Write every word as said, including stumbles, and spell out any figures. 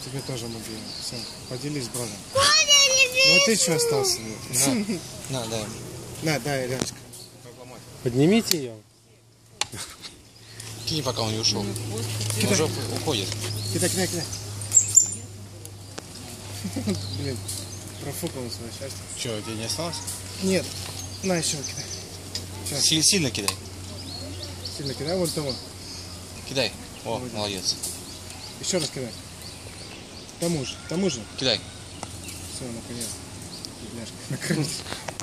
тебе тоже мобильный. Все, поделись с братом. Ну а ты что остался? На, на, дай. На, дай, Леночка. Поднимите ее. Кинь, пока он не ушел. Он уже уходит. Кидай, кидай, кидай. Блин, профукал свое счастье. Че, тебе не осталось? Нет, на еще кидай. Сейчас. Сильно, сильно кидай. Сильно кидай, вот того. Кидай. О, Молодец. молодец. Еще раз кидай. Тому же, тому же. Кидай. Все, наконец. Бедняжка, наконец.